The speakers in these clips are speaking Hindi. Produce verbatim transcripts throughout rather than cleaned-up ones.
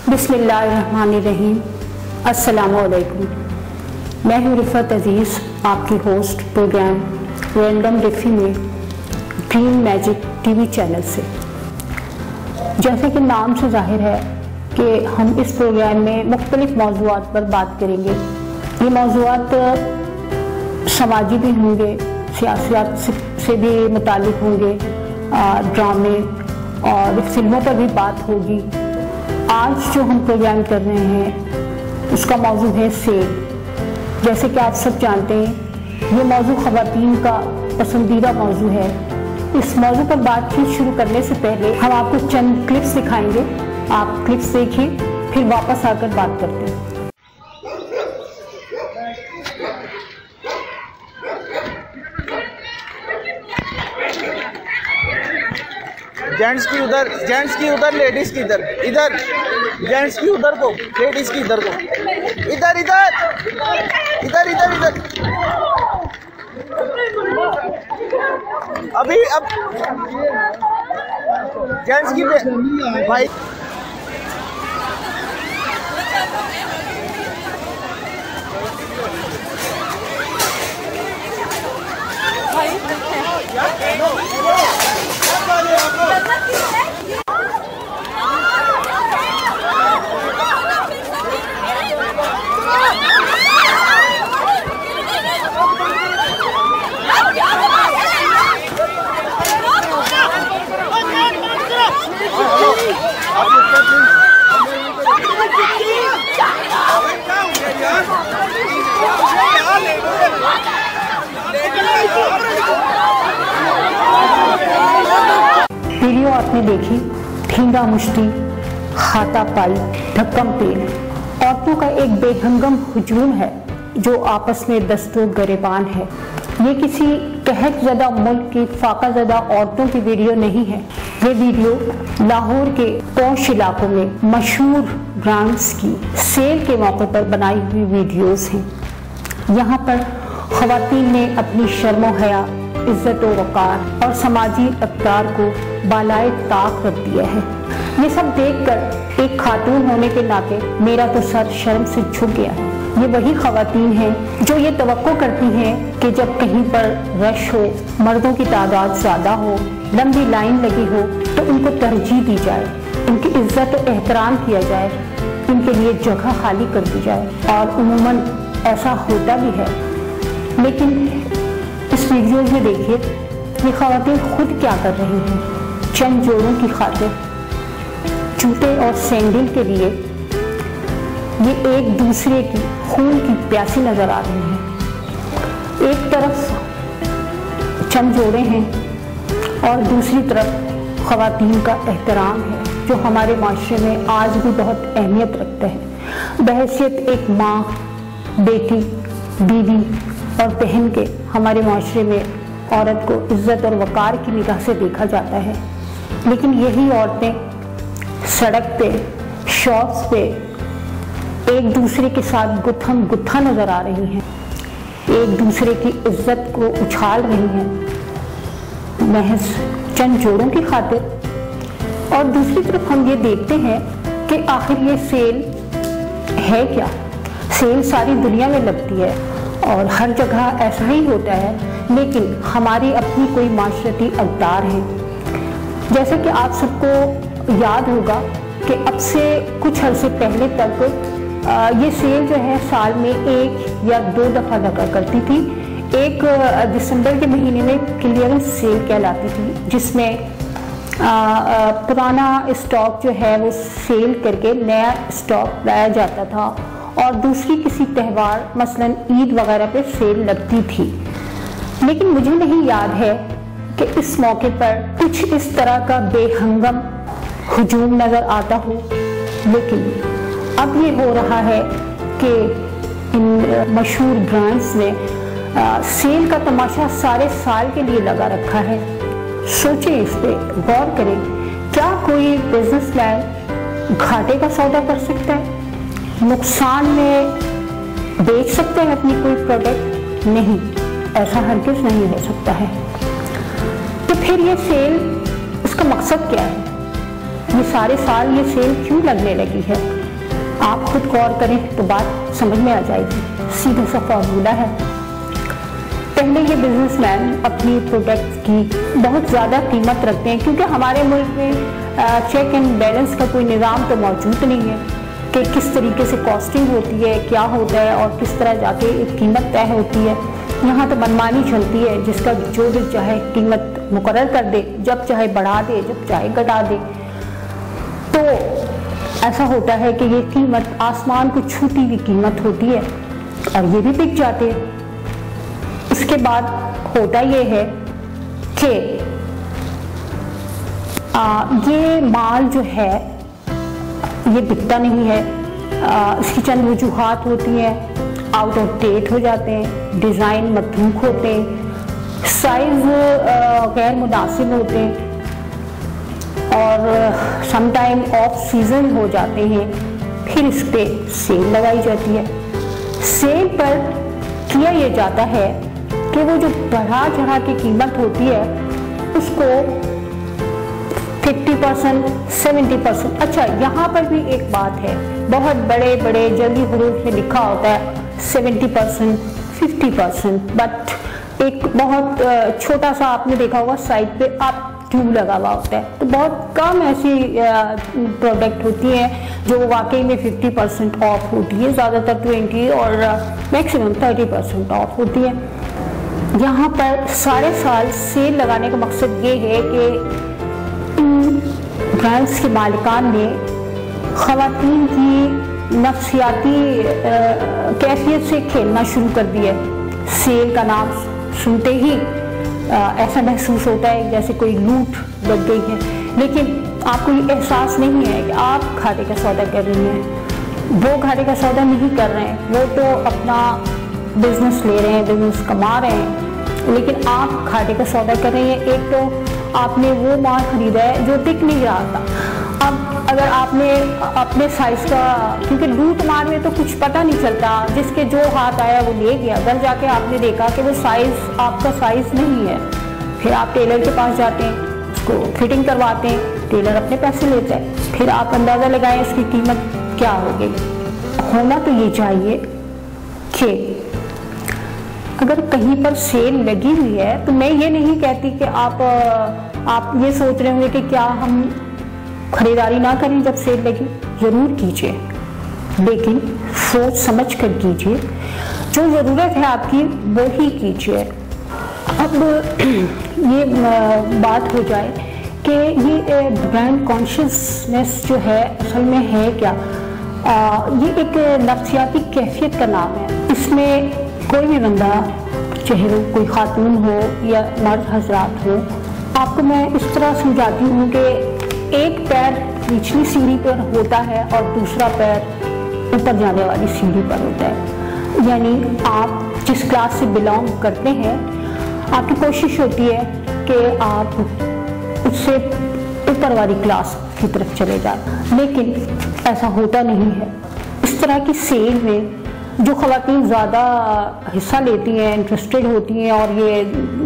बिस्मिल्लाहिर्रहमानिर्रहीम। अस्सलामुअलैकुम। मैं हूँ रिफ़त अज़ीज़, आपकी होस्ट प्रोग्राम रैंडम रिफ़ी में ड्रीम मैजिक टीवी चैनल से। जैसे कि नाम से जाहिर है कि हम इस प्रोग्राम में मुख्तलिफ मौज़ूआत पर बात करेंगे। ये मौज़ूआत समाजी भी होंगे, सियासत से भी मुतालिक होंगे, ड्रामे और फिल्मों पर भी बात होगी। आज जो हम प्रोग्राम कर रहे हैं उसका मौजू है सेल। जैसे कि आप सब जानते हैं ये मौजू ख़वातीन का पसंदीदा मौजू है। इस मौजू पर बातचीत शुरू करने से पहले हम आपको चंद क्लिप्स दिखाएंगे। आप क्लिप्स देखिए, फिर वापस आकर बात करते हैं। जेंट्स की उधर, जेंट्स की उधर, लेडीज की इधर, इधर जेंट्स की उधर को, लेडीज की इधर को, इधर इधर इधर इधर इधर अभी अब जेंट्स की भाई वीडियो आपने देखी, ठेंगा मुश्ती, हाथापाई, धक्कम तेल। औरतों का एक बेहंगम हुजूम है जो आपस में दस्तो गरेबान है। ये किसी कहत ज़दा मुल्क की फाका ज़दा औरतों की वीडियो नहीं है। ये वीडियो लाहौर के पौश इलाकों में मशहूर ब्रांड्स की सेल के मौके पर बनाई हुई वीडियोस हैं। यहाँ पर ख़वातीन ने अपनी शर्मो हया, इज्जत व वक़ार और समाजी अक़दार को बालाए ताक रख दिया है। ये सब देखकर एक खातून होने के नाते मेरा तो सर शर्म से झुक गया है। ये वही ख़वातीन हैं जो ये तवक्को करती हैं कि जब कहीं पर रश हो, मर्दों की तादाद ज़्यादा हो, लंबी लाइन लगी हो तो उनको तरजीह दी जाए, उनकी इज्जत और एहतराम किया जाए, उनके लिए जगह खाली कर दी जाए। और उमूमन ऐसा होता भी है। लेकिन इस वीडियो में देखिए ये ख़वातीन खुद क्या कर रही हैं। चंद जोड़ों की खातिर जूते और सैंडल के लिए ये एक दूसरे की खून की प्यासी नजर आ रही हैं। एक तरफ चंद जोड़े हैं और दूसरी तरफ ख़वातीन का एहतराम है जो हमारे माशरे में आज भी बहुत अहमियत रखता है। बहैसियत एक माँ, बेटी, बीवी और बहन के हमारे माशरे में औरत को इज्जत और वक़ार की निगाह से देखा जाता है। लेकिन यही औरतें सड़क पे, शॉप्स पे एक दूसरे के साथ गुत्थम गुत्था नजर आ रही हैं, एक दूसरे की इज्जत को उछाल रही हैं महज चंद जोड़ों की खातिर। और दूसरी तरफ हम ये देखते हैं कि आखिर ये सेल है क्या। सेल सारी दुनिया में लगती है और हर जगह ऐसा ही होता है, लेकिन हमारी अपनी कोई माशरती अक़दार हैं। जैसे कि आप सबको याद होगा कि अब से कुछ अरसे पहले तक आ, ये सेल जो है साल में एक या दो दफ़ा लगा करती थी। एक दिसंबर के महीने में क्लियरेंस सेल कहलाती थी, जिसमें आ, आ, पुराना स्टॉक जो है वो सेल करके नया स्टॉक लाया जाता था और दूसरी किसी त्यौहार मसलन ईद वगैरह पे सेल लगती थी। लेकिन मुझे नहीं याद है कि इस मौके पर कुछ इस तरह का बेहंगम हुजूम नज़र आता हो। लेकिन अब ये हो रहा है कि इन मशहूर ब्रांड्स ने आ, सेल का तमाशा सारे साल के लिए लगा रखा है। सोचें, इस पे गौर करें, क्या कोई बिजनेसमैन घाटे का सौदा कर सकता है? नुकसान में बेच सकते हैं अपनी कोई प्रोडक्ट? नहीं, ऐसा हरगिज़ नहीं हो सकता है। तो फिर ये सेल, इसका मकसद क्या है? ये सारे साल ये सेल क्यों लगने लगी है? आप खुद गौर करें तो बात समझ में आ जाएगी। सीधा सा फॉर्मूला है। पहले ये बिजनेसमैन अपनी प्रोडक्ट की बहुत ज़्यादा कीमत रखते हैं, क्योंकि हमारे मुल्क में चेक एंड बैलेंस का कोई निज़ाम तो मौजूद नहीं है कि किस तरीके से कॉस्टिंग होती है, क्या होता है और किस तरह जाके एक कीमत तय होती है। यहाँ तो मनमानी चलती है, जिसका जो भी चाहे कीमत मुकर्रर कर दे, जब चाहे बढ़ा दे, जब चाहे घटा दे। तो ऐसा होता है कि ये कीमत आसमान को छूती हुई कीमत होती है और ये भी बिक जाते हैं। उसके बाद होता ये है कि आ, ये माल जो है ये बिकता नहीं है। आ, इसकी चंद वजूहात होती हैं, आउट ऑफ डेट हो जाते हैं, डिज़ाइन मतरूक होते हैं, साइज़ गैर मुनासिब होते हैं और समटाइम ऑफ सीज़न हो जाते हैं। फिर इस पर सेल लगाई जाती है। सेल पर किया ये जाता है कि वो जो बढ़ा चढ़ा की कीमत होती है उसको फिफ्टी परसेंट सेवेंटी परसेंट। अच्छा, यहाँ पर भी एक बात है, बहुत बड़े बड़े जल्दी हरूफ में लिखा होता है seventy percent fifty percent, but एक बहुत छोटा सा आपने देखा होगा साइड पे आप ट्यूब लगा हुआ होता है। तो बहुत कम ऐसी प्रोडक्ट होती हैं जो वाकई में फिफ्टी परसेंट ऑफ होती है, ज़्यादातर ट्वेंटी और मैक्सिमम थर्टी परसेंट ऑफ होती है। यहाँ पर सारे साल सेल लगाने का मकसद ये है कि ब्रांड्स के मालिकान ने ख़वातीन की नफ्सियाती कैफियत से खेलना शुरू कर दिया है। सेल का नाम सुनते ही आ, ऐसा महसूस होता है जैसे कोई लूट लग गई है, लेकिन आपको ये एहसास नहीं है कि आप घाटे का सौदा कर रही हैं। वो घाटे का सौदा नहीं कर रहे हैं, वो तो अपना बिजनेस ले रहे हैं, बिजनेस कमा रहे हैं, लेकिन आप घाटे का सौदा कर रही हैं। एक तो आपने वो माल खरीदा है जो टिक नहीं रहा था। अब अगर आपने अपने साइज का, क्योंकि लूट मार में तो कुछ पता नहीं चलता, जिसके जो हाथ आया वो ले गया। घर जाके आपने देखा कि वो साइज आपका साइज नहीं है, फिर आप टेलर के पास जाते हैं, उसको फिटिंग करवाते हैं, टेलर अपने पैसे लेता है, फिर आप अंदाज़ा लगाएं उसकी कीमत क्या होगी। होना तो ये चाहिए कि अगर कहीं पर सेल लगी हुई है तो मैं ये नहीं कहती कि आप आप ये सोच रहे होंगे कि क्या हम खरीदारी ना करें जब सेल लगी। ज़रूर कीजिए, लेकिन सोच समझ कर कीजिए। जो ज़रूरत है आपकी वो ही कीजिए। अब ये बात हो जाए कि ये ब्रांड कॉन्शियसनेस जो है असल में है क्या। आ, ये एक नफ्सियाती कैफियत का नाम है। इसमें कोई भी बंदा, चाहे वो कोई खातून हो या मर्द हजरात हो, आपको मैं इस तरह समझाती हूँ कि एक पैर निचली सीढ़ी पर होता है और दूसरा पैर ऊपर जाने वाली सीढ़ी पर होता है। यानी आप जिस क्लास से बिलोंग करते हैं, आपकी कोशिश होती है कि आप उससे ऊपर वाली क्लास की तरफ चले जाएं, लेकिन ऐसा होता नहीं है। इस तरह की सेल में जो ख़वातीन ज़्यादा हिस्सा लेती हैं, इंटरेस्टेड होती हैं और ये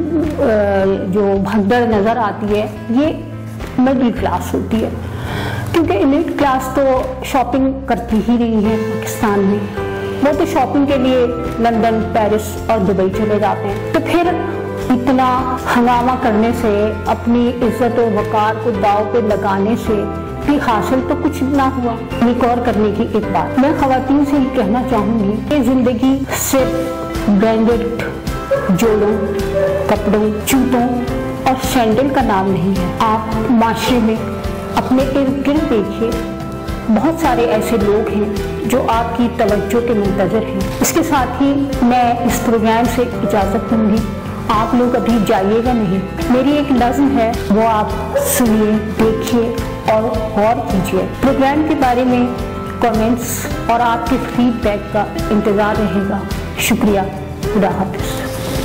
जो भगदड़ नज़र आती है, ये मिडिल क्लास होती है, क्योंकि एलीट क्लास तो शॉपिंग करती ही नहीं है पाकिस्तान में। वो तो शॉपिंग के लिए लंदन, पेरिस और दुबई चले जाते हैं। तो फिर इतना हंगामा करने से, अपनी इज्जत और वकार को दाव पे लगाने से भी हासिल तो कुछ ना हुआ। एक और करने की एक बात मैं ख़वातीन से ही कहना चाहूँगी कि ज़िंदगी सिर्फ ब्रांडेड जोड़ों, कपड़ों, जूतों और सैंडल का नाम नहीं है। आप माशरे में अपने इर्द गिर्द देखिए, बहुत सारे ऐसे लोग हैं जो आपकी तवज्जो के मुंतज़र हैं। इसके साथ ही मैं इस प्रोग्राम से इजाज़त दूँगी। आप लोग अभी जाइएगा नहीं। मेरी एक नज़्म है, वो आप सुनिए, देखिए और गौर कीजिए। प्रोग्राम के बारे में कमेंट्स और आपके फीडबैक का इंतज़ार रहेगा। शुक्रिया। खुदा हाफ़िज़।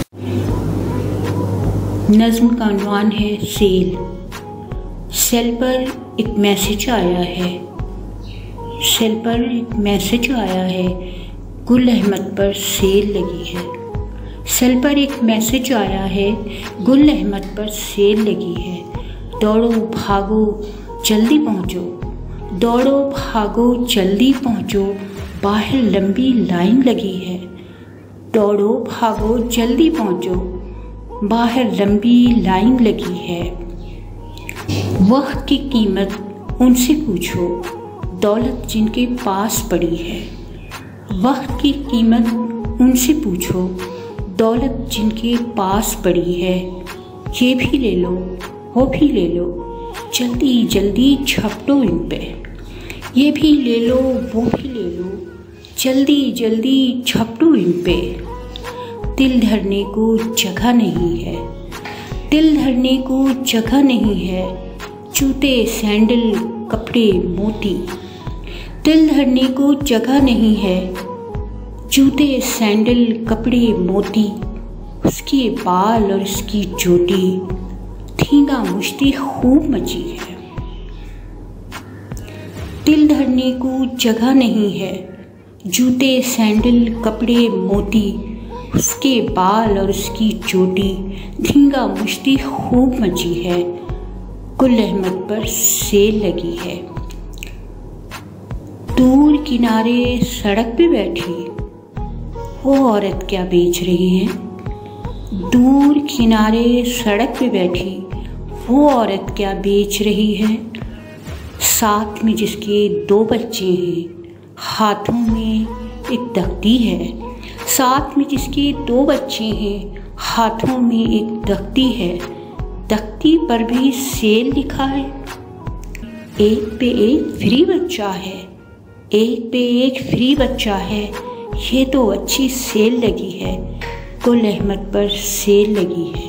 नज़्म का उन्वान है सेल। सेल पर एक मैसेज आया है सेल पर एक मैसेज आया है गुल अहमद पर सेल लगी है। सेल पर एक मैसेज आया है गुल अहमद पर सेल लगी है। दौड़ो भागो जल्दी पहुँचो, दौड़ो भागो जल्दी पहुँचो, बाहर लंबी लाइन लगी है। दौड़ो भागो जल्दी पहुँचो, बाहर लंबी लाइन लगी है। वक्त की कीमत उनसे पूछो, दौलत जिनके पास पड़ी है। वक्त की कीमत उनसे पूछो, दौलत जिनके पास पड़ी है। ये भी ले लो, वो भी ले लो, जल्दी जल्दी झपटो इन पे। ये भी ले लो, वो भी ले लो, जल्दी जल्दी झपटो इन पे। दिल धरने को जगह नहीं है, दिल धरने को जगह नहीं है। जूते सैंडल कपड़े मोती, दिल धरने को जगह नहीं है। जूते सैंडल कपड़े मोती, उसके बाल और उसकी चोटी, धींगा मुश्ती खूब मची है। दिल धरने को जगह नहीं है। जूते सैंडल कपड़े मोती, उसके बाल और उसकी चोटी, धींगा मुश्ती खूब मची है। गुल अहमद पर सेल लगी है। दूर किनारे सड़क पे बैठी वो औरत क्या बेच रही है। दूर किनारे सड़क पे बैठी वो औरत क्या बेच रही है। साथ में जिसके दो बच्चे हैं, हाथों में एक दफ्ती है। साथ में जिसके दो बच्चे हैं, हाथों में एक दफ्ती है। दफ्ती पर भी सेल लिखा है। एक पे एक फ्री बच्चा है, एक पे एक फ्री बच्चा है। ये तो अच्छी सेल लगी है। गुल अहमद पर सेल लगी है।